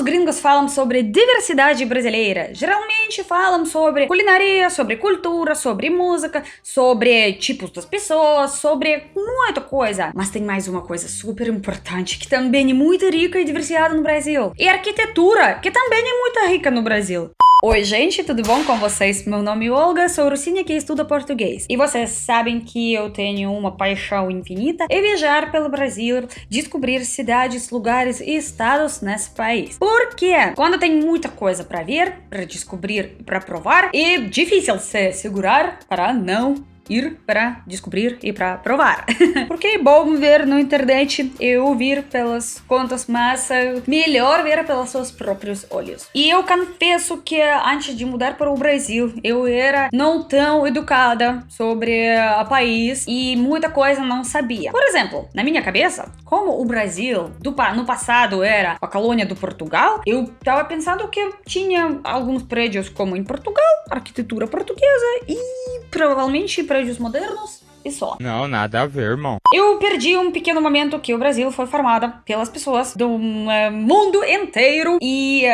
gringos falam sobre diversidade brasileira, geralmente falam sobre culinária, sobre cultura, sobre música, sobre tipos das pessoas, sobre muita coisa. Mas tem mais uma coisa super importante, que também é muito rica e diversificada no Brasil. E arquitetura, que também é muito rica no Brasil. Oi gente, tudo bom com vocês? Meu nome é Olga, sou russinha que estuda português. E vocês sabem que eu tenho uma paixão infinita em viajar pelo Brasil, descobrir cidades, lugares e estados nesse país. Porque quando tem muita coisa para ver, para descobrir, para provar, é difícil se segurar para não ir para descobrir e para provar. Porque é bom ver na internet e ouvir pelas contas, mas melhor ver pelos seus próprios olhos. E eu confesso que antes de mudar para o Brasil, eu era não tão educada sobre o país e muita coisa não sabia. Por exemplo, na minha cabeça, como o Brasil no passado era a colônia do Portugal, eu tava pensando que tinha alguns prédios como em Portugal, arquitetura portuguesa e provavelmente prédios modernos e só. Não, nada a ver, irmão. Eu perdi um pequeno momento que o Brasil foi formado pelas pessoas do mundo inteiro e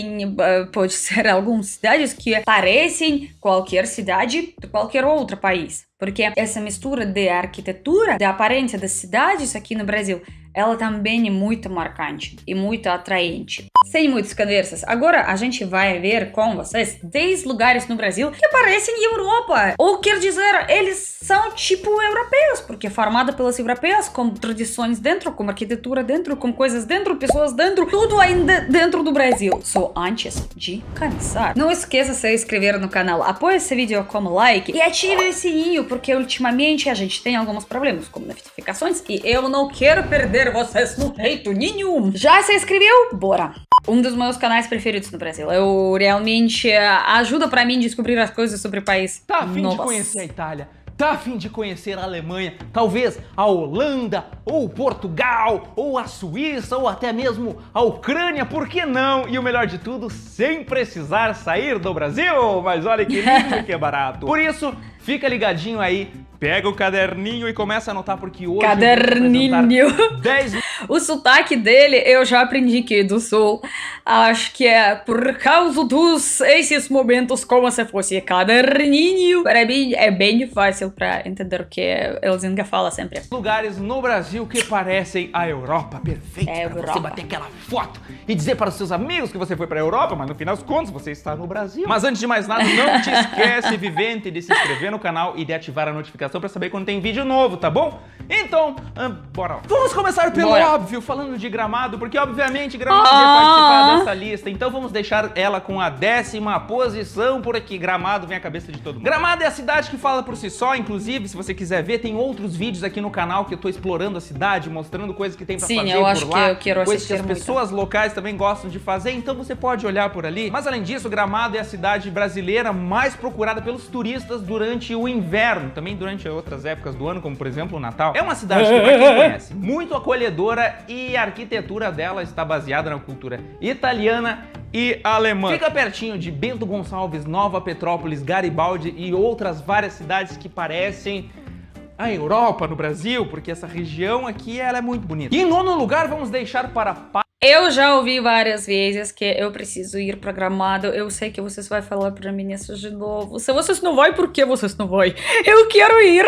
pode ser algumas cidades que parecem qualquer cidade de qualquer outro país. Porque essa mistura de arquitetura, de aparência das cidades aqui no Brasil, ela também é muito marcante e muito atraente. Sem muitas conversas, agora a gente vai ver com vocês 10 lugares no Brasil que parecem Europa. Ou quer dizer, eles são tipo europeus, porque é formada pelos europeus, com tradições dentro, com arquitetura dentro, com coisas dentro, pessoas dentro, tudo ainda dentro do Brasil. Só antes de começar, não esqueça de se inscrever no canal, apoie esse vídeo com like e ative o sininho, porque ultimamente a gente tem alguns problemas com notificações e eu não quero perder vocês no jeito nenhum. Já se inscreveu? Bora! Um dos meus canais preferidos no Brasil. Eu realmente ajuda pra mim descobrir as coisas sobre o país. Tá a fim de conhecer a Itália? Tá a fim de conhecer a Alemanha? Talvez a Holanda, ou Portugal, ou a Suíça, ou até mesmo a Ucrânia, por que não? E o melhor de tudo, sem precisar sair do Brasil. Mas olha que lindo e que barato. Por isso, fica ligadinho aí. Pega o caderninho e começa a anotar, porque hoje caderninho. 10... O sotaque dele eu já aprendi que é do sul. Acho que é por causa esses momentos como se fosse caderninho. Para mim é bem fácil para entender o que Elzinga fala sempre. Lugares no Brasil que parecem a Europa perfeita. É para você bater aquela foto e dizer para os seus amigos que você foi para a Europa, mas no final das contas você está no Brasil. Mas antes de mais nada, não te esquece, vivente, de se inscrever no canal e de ativar a notificação para saber quando tem vídeo novo, tá bom? Então, bora lá. Vamos começar pelo óbvio, falando de Gramado, porque obviamente Gramado ia participar dessa lista, então vamos deixar ela com a 10ª posição por aqui. Gramado vem à cabeça de todo mundo. Gramado é a cidade que fala por si só, inclusive, se você quiser ver, tem outros vídeos aqui no canal que eu tô explorando a cidade, mostrando coisas que tem pra fazer por lá. Sim, eu acho que eu quero coisas que as pessoas locais também gostam de fazer, então você pode olhar por ali. Mas além disso, Gramado é a cidade brasileira mais procurada pelos turistas durante o inverno, também durante outras épocas do ano, como por exemplo o Natal. É uma cidade que, pra quem conhece, muito acolhedora e a arquitetura dela está baseada na cultura italiana e alemã. Fica pertinho de Bento Gonçalves, Nova Petrópolis, Garibaldi e outras várias cidades que parecem a Europa no Brasil, porque essa região aqui ela é muito bonita. E em nono lugar vamos deixar para... Eu já ouvi várias vezes que eu preciso ir para Gramado. Eu sei que vocês vão falar para mim isso de novo. Se vocês não vão, por que vocês não vão? Eu quero ir!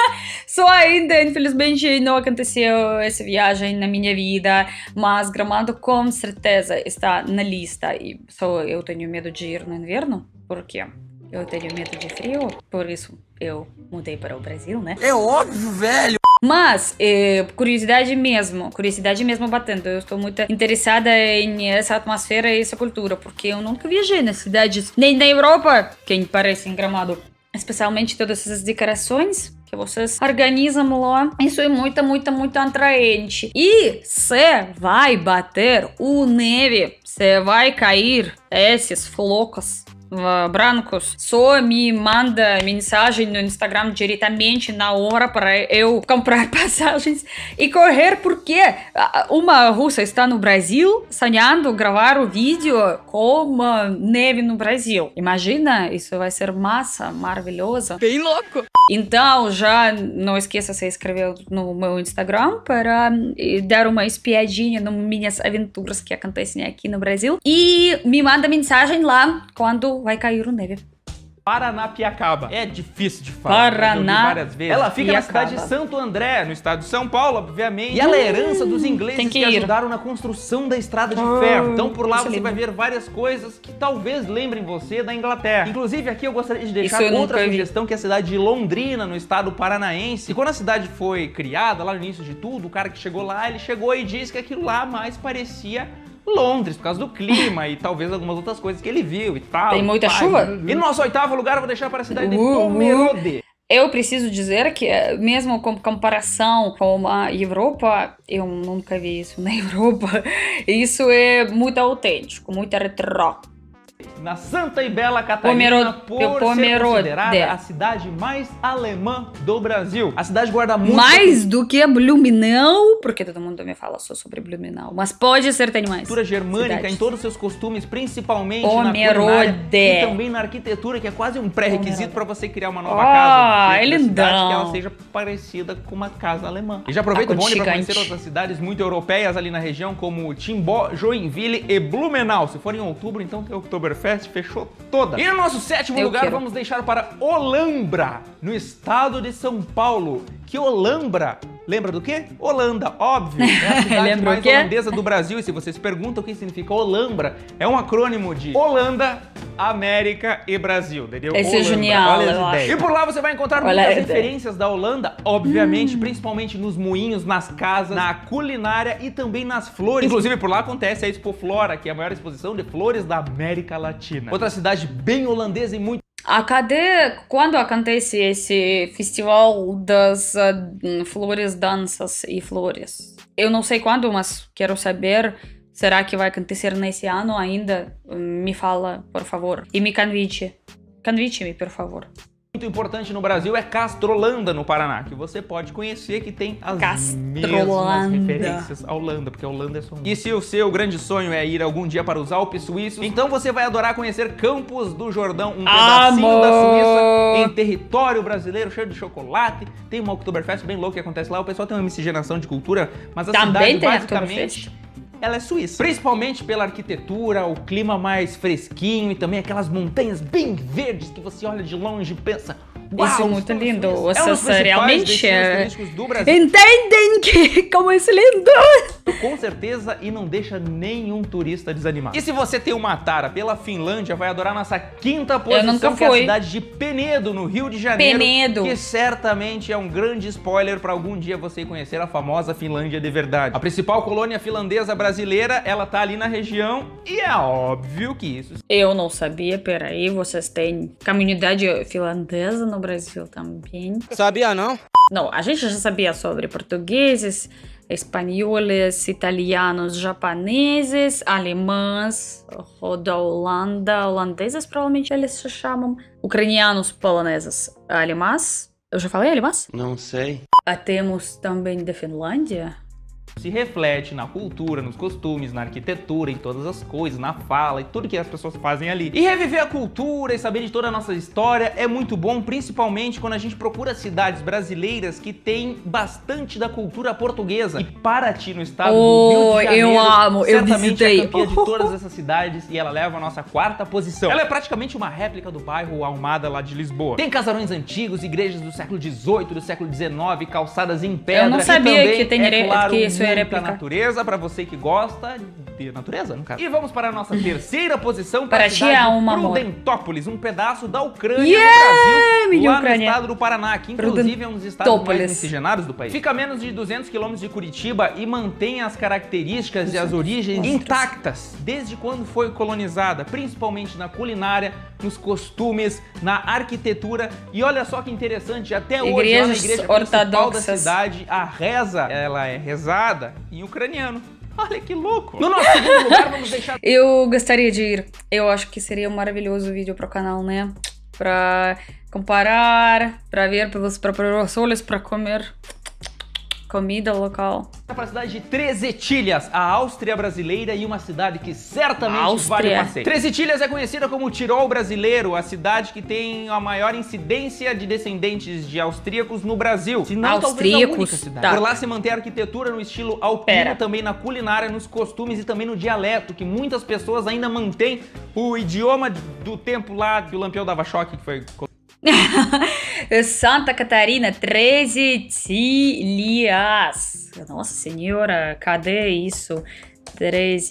Só ainda, infelizmente, não aconteceu essa viagem na minha vida. Mas Gramado com certeza está na lista. E só eu tenho medo de ir no inverno. Por quê? Eu tenho medo de frio. Por isso eu mudei para o Brasil, né? É óbvio, velho! Mas, curiosidade mesmo batendo. Eu estou muito interessada em essa atmosfera e essa cultura, porque eu nunca viajei nas cidades, nem na Europa, que parecem Gramado. Especialmente todas essas decorações que vocês organizam lá. Isso é muito atraente. E se vai bater o neve, se vai cair esses flocos brancos só me manda mensagem no Instagram diretamente na hora para eu comprar passagens e correr, porque uma russa está no Brasil sonhando gravar o vídeo com neve no Brasil. Imagina, isso vai ser massa, maravilhoso. Bem louco! Então, já não esqueça de se inscrever no meu Instagram para dar uma espiadinha nas minhas aventuras que acontecem aqui no Brasil. E me manda mensagem lá quando vai cair o neve. Paranapiacaba. É difícil de falar. Várias vezes. Ela fica na cidade de Santo André, no estado de São Paulo, obviamente. E ela é herança dos ingleses que ajudaram na construção da estrada de ferro. Então por lá você vai ver várias coisas que talvez lembrem você da Inglaterra. Inclusive aqui eu gostaria de deixar outra sugestão, que é a cidade de Londrina, no estado paranaense. E quando a cidade foi criada, lá no início de tudo, o cara que chegou lá, ele chegou e disse que aquilo lá mais parecia Londres, por causa do clima e talvez algumas outras coisas que ele viu e tal. Tem muita chuva? E no nosso 8º lugar eu vou deixar para a cidade de Pomerode. Eu preciso dizer que, mesmo com comparação com a Europa, eu nunca vi isso na Europa, isso é muito autêntico, muito retrô. Na Santa e Bela Catarina, por ser considerada a cidade mais alemã do Brasil. A cidade guarda muito... Mais do que Blumenau, porque todo mundo me fala só sobre Blumenau, mas pode ser, tem mais. Cultura germânica em todos os seus costumes, principalmente na culinária e também na arquitetura, que é quase um pré-requisito para você criar uma nova casa. É lindão. Que ela seja parecida com uma casa alemã. E já aproveita o bonde para conhecer outras cidades muito europeias ali na região, como Timbó, Joinville e Blumenau. Se for em outubro, então tem Oktoberfest. Fechou toda. E no nosso 7º lugar, vamos deixar para Olambra, no estado de São Paulo. Que Olambra, lembra do quê? Holanda, óbvio. É a cidade mais holandesa do Brasil. E se vocês perguntam o que significa Olambra, é um acrônimo de Holanda, América e Brasil, entendeu? Esse é genial, olha as ideias. E por lá você vai encontrar muitas referências da Holanda, obviamente, principalmente nos moinhos, nas casas, na culinária e também nas flores. Inclusive, por lá acontece a Expo Flora, que é a maior exposição de flores da América Latina. Outra cidade bem holandesa e muito... Quando acontece esse festival das flores, danças e flores? Eu não sei quando, mas quero saber. Será que vai acontecer nesse ano ainda? Me fala, por favor. E me convide. Convide-me, por favor. Muito importante no Brasil é Castrolanda, no Paraná, que você pode conhecer, que tem as mesmas referências à Holanda, porque a Holanda é só um. E se o seu grande sonho é ir algum dia para os Alpes suíços, então você vai adorar conhecer Campos do Jordão, um pedacinho da Suíça, em território brasileiro, cheio de chocolate. Tem uma Oktoberfest bem louca que acontece lá, o pessoal tem uma miscigenação de cultura, mas a cidade basicamente... ela é suíça. Principalmente pela arquitetura, o clima mais fresquinho e também aquelas montanhas bem verdes que você olha de longe e pensa... Uau, isso é muito lindo. Vocês realmente entendem que como isso é lindo. Com certeza, e não deixa nenhum turista desanimado. E se você tem uma tara pela Finlândia, vai adorar nossa 5ª posição, que é a cidade de Penedo, no Rio de Janeiro. Que certamente é um grande spoiler para algum dia você conhecer a famosa Finlândia de verdade. A principal colônia finlandesa brasileira, ela tá ali na região e é óbvio que isso... Eu não sabia, peraí, vocês têm comunidade finlandesa no Brasil também. Sabia não? Não, a gente já sabia sobre portugueses, espanhóis, italianos, japoneses, alemães, da Holanda, holandeses provavelmente eles se chamam, ucranianos, poloneses, alemãs. Eu já falei alemãs? Não sei. Temos também da Finlândia. Se reflete na cultura, nos costumes, na arquitetura, em todas as coisas, na fala e tudo que as pessoas fazem ali. E reviver a cultura e saber de toda a nossa história é muito bom, principalmente quando a gente procura cidades brasileiras que têm bastante da cultura portuguesa. E Paraty, no estado do Rio de Janeiro, eu amo, eu visitei. É a campeã de todas essas cidades e ela leva a nossa 4ª posição. Ela é praticamente uma réplica do bairro Almada lá de Lisboa. Tem casarões antigos, igrejas do século XVIII, do século XIX, calçadas em pedra. Eu não sabia que tem claro, que isso muita natureza, pra você que gosta de natureza, no caso. E vamos para a nossa 3ª posição, para a cidade de Prudentópolis, um pedaço da Ucrânia no Brasil, lá no estado do Paraná, que inclusive é um dos estados mais miscigenados do país. Fica a menos de 200 quilômetros de Curitiba e mantém as características e as origens intactas desde quando foi colonizada, principalmente na culinária, nos costumes, na arquitetura. E olha só que interessante, até hoje lá na igreja principal da cidade, a reza, ela é rezada em ucraniano. Olha que louco. No nosso segundo lugar, vamos deixar... Eu gostaria de ir. Eu acho que seria um maravilhoso vídeo pro canal, né? Pra comparar, pra ver pelos próprios olhos, pra comer comida local. Para a cidade de Três Etilhas, a Áustria brasileira, e uma cidade que certamente vale o passeio. Três Etilhas é conhecida como o Tirol brasileiro, a cidade que tem a maior incidência de descendentes de austríacos no Brasil. Se não, talvez a única cidade. Tá. Por lá se mantém a arquitetura no estilo alpino, também na culinária, nos costumes e também no dialeto, que muitas pessoas ainda mantêm o idioma do tempo lá que o Lampião dava choque, que foi... Santa Catarina, Três Etilhas. Nossa senhora, cadê isso? Três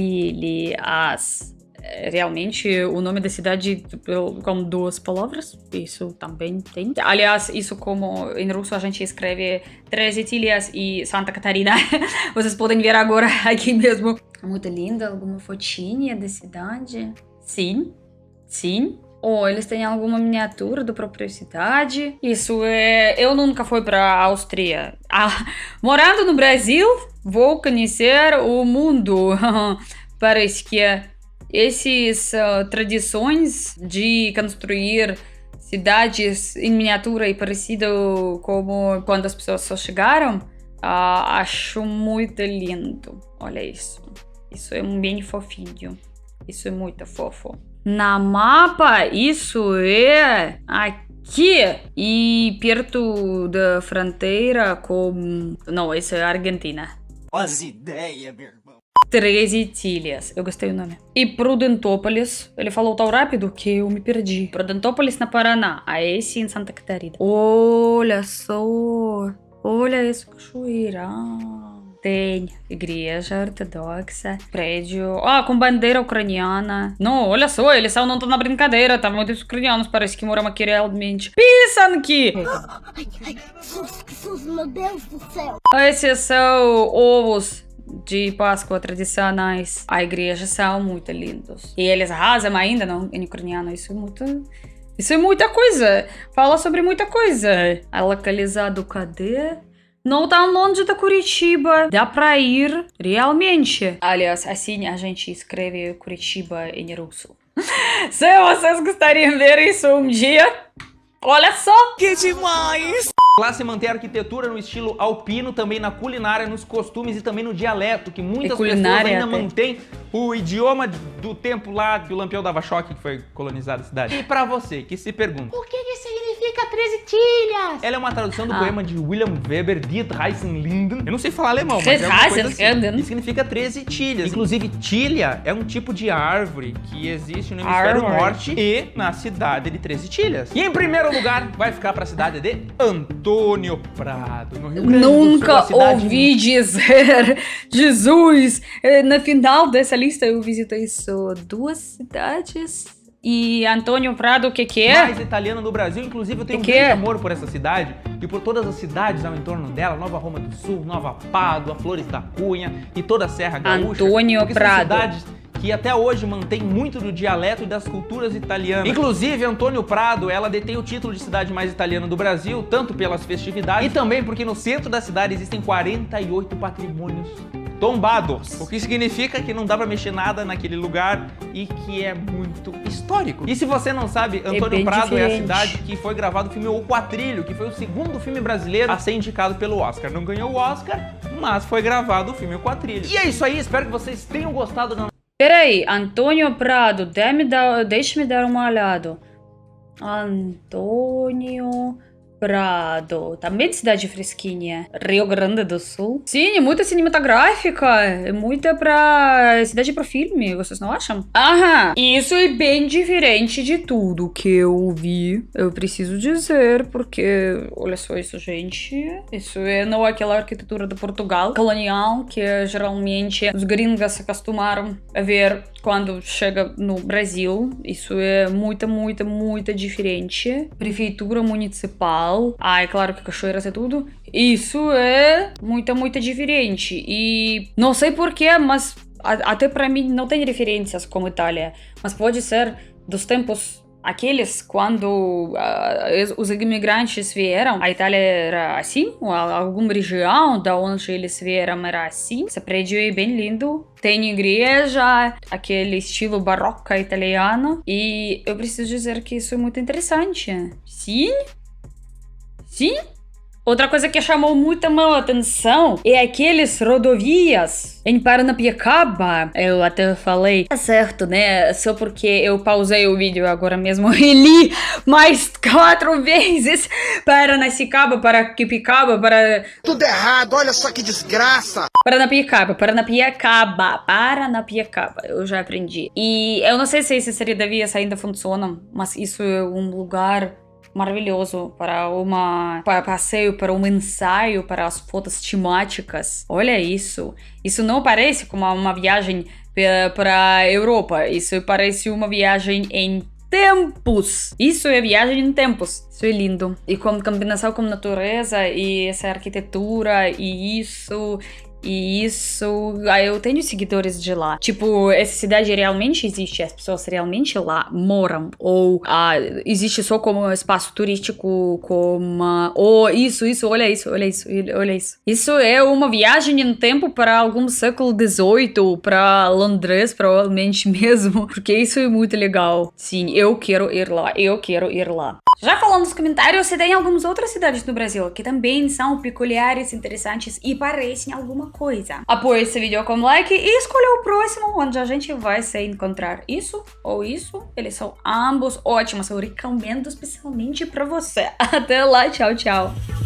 Etilhas. Realmente o nome da cidade com duas palavras? Isso também tem. Aliás, isso como em russo a gente escreve Três Etilhas e Santa Catarina. Vocês podem ver agora aqui mesmo. Muito linda, alguma fotinha da cidade? Sim, sim. Ou eles têm alguma miniatura da própria cidade. Isso é... Eu nunca fui para a Áustria. Morando no Brasil, vou conhecer o mundo. Parece que essas tradições de construir cidades em miniatura e parecido como quando as pessoas só chegaram, acho muito lindo. Olha isso. Isso é bem fofinho. Isso é muito fofo. Na mapa, isso é aqui e perto da fronteira com... Não, isso é Argentina. As ideias, meu irmão. Três Etilhas, eu gostei do nome. E Prudentópolis, ele falou tão rápido que eu me perdi. Prudentópolis na Paraná, a esse em Santa Catarina. Olha só, olha essa cachoeira. Tem igreja ortodoxa, prédio, com bandeira ucraniana. Não, olha só, eles não estão na brincadeira, tá? Muitos ucranianos parece que moram aqui realmente. Pisanki! Ai, que susto, meu Deus do céu! Esses são ovos de Páscoa tradicionais. A igreja são muito lindos. E eles arrasam ainda em ucraniano, isso é muita coisa. Fala sobre muita coisa. É localizado cadê? Não tão longe da Curitiba. Dá pra ir realmente. Aliás, assim a gente escreve Curitiba em russo. Se vocês gostariam de ver isso um dia, olha só! Que demais! Lá se mantém a arquitetura no estilo alpino, também na culinária, nos costumes e também no dialeto, que muitas pessoas ainda mantêm o idioma do tempo lá que o Lampião dava choque, que foi colonizada a cidade. E pra você que se pergunta, o que significa Três Etilhas? Ela é uma tradução do poema de William Weber, Die 13 Linden. Eu não sei falar alemão, mas é uma coisa assim. E significa 13 tilhas. Inclusive, tilha é um tipo de árvore que existe no hemisfério norte e na cidade de Três Etilhas. E em primeiro lugar, vai ficar pra cidade de Antônio Prado, no Rio Grande do Sul. Nunca ouvi dizer, Jesus, na final dessa lista eu visitei só 2 cidades. E Antônio Prado, o que é? Mais italiano do Brasil, inclusive eu tenho um grande amor por essa cidade e por todas as cidades ao entorno dela, Nova Roma do Sul, Nova Pádua, Flores da Cunha e toda a Serra Gaúcha. Antônio Prado. São cidades que até hoje mantém muito do dialeto e das culturas italianas. Inclusive, Antônio Prado, ela detém o título de cidade mais italiana do Brasil, tanto pelas festividades e também porque no centro da cidade existem 48 patrimônios tombados, o que significa que não dá pra mexer nada naquele lugar e que é muito histórico. E se você não sabe, Antônio Prado é a cidade que foi gravado o filme O Quatrilho, que foi o segundo filme brasileiro a ser indicado pelo Oscar. Não ganhou o Oscar, mas foi gravado o filme O Quatrilho. E é isso aí, espero que vocês tenham gostado da... Peraí, Antônio Prado, deixa-me dar uma olhada. Antônio Prado, também cidade fresquinha, Rio Grande do Sul. Sim, é muita cinematográfica, é muita cidade pra filme, vocês não acham? Aham, isso é bem diferente de tudo que eu vi, eu preciso dizer, porque, olha só isso, gente, isso não é aquela arquitetura de Portugal, colonial, que geralmente os gringos se acostumaram a ver quando chega no Brasil. Isso é muito diferente. Prefeitura municipal. É claro que cachoeiras é tudo. Isso é muito diferente. E não sei porquê, mas até pra mim não tem referências como Itália. Mas pode ser dos tempos Aqueles, quando os imigrantes vieram, a Itália era assim, ou alguma região da onde eles vieram era assim. Esse prédio é bem lindo. Tem igreja, aquele estilo barroco italiano. E eu preciso dizer que isso é muito interessante. Sim? Sim? Outra coisa que chamou muita minha atenção é aqueles rodovias em Paranapiacaba. Eu até falei, tá certo, né? Só porque eu pausei o vídeo agora mesmo e li mais 4 vezes Paranapiacaba, Paranapiacaba, para... Tudo errado, olha só que desgraça! Paranapiacaba. Eu já aprendi. E eu não sei se essas rodovias ainda funcionam, mas isso é um lugar maravilhoso para passeio, para um ensaio, para as fotos temáticas. Olha isso. Isso não parece como uma viagem para a Europa. Isso parece uma viagem em tempos. Isso é viagem em tempos. Isso é lindo. E com combinação com natureza e essa arquitetura e isso... eu tenho seguidores de lá. Tipo, essa cidade realmente existe, as pessoas realmente lá moram. Ou existe só como espaço turístico, como... olha isso. Isso é uma viagem em tempo para algum século XVIII, para Londres, provavelmente mesmo. Porque isso é muito legal. Sim, eu quero ir lá. Já falando nos comentários, se tem algumas outras cidades no Brasil que também são peculiares, interessantes e parecem alguma coisa. Apoie esse vídeo com like e escolha o próximo, onde a gente vai se encontrar. Isso ou isso, eles são ambos ótimos. Eu recomendo especialmente pra você. Até lá, tchau, tchau.